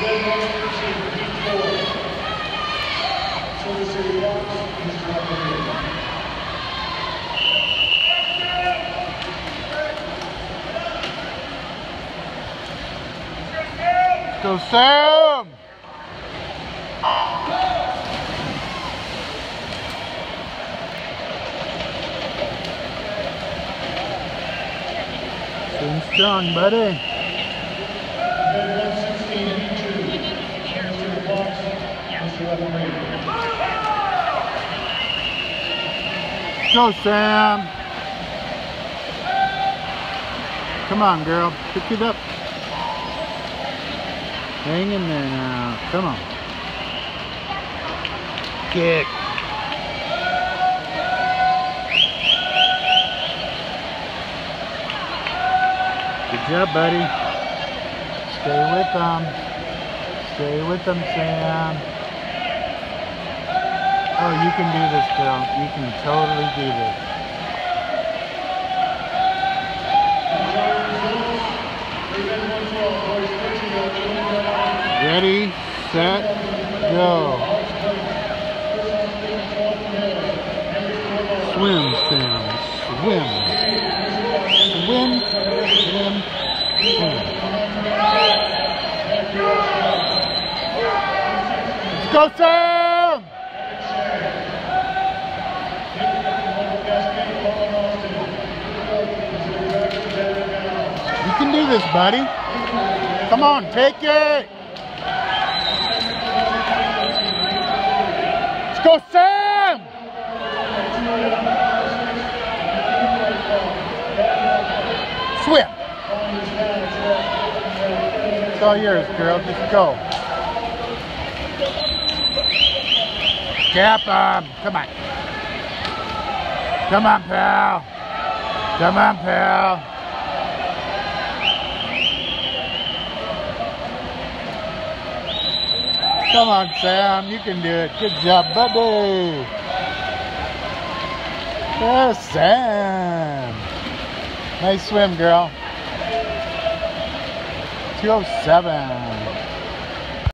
Go Sam! Staying strong, buddy. Go Sam! Come on, girl. Pick it up. Hang in there now. Come on. Kick. Good job, buddy. Stay with them. Stay with them, Sam. Oh, you can do this, girl. You can totally do this. Ready, set, go. Swim, Sam. Swim. Swim, swim, swim. Let's go, Sam! You can do this, buddy. Come on, take it! Let's go, Sam! Swim! It's all yours, girl. Just go. Cap him! Come on. Come on, pal. Come on, pal. Come on, Sam. You can do it. Good job, buddy. Yes, Sam. Nice swim, girl. 207.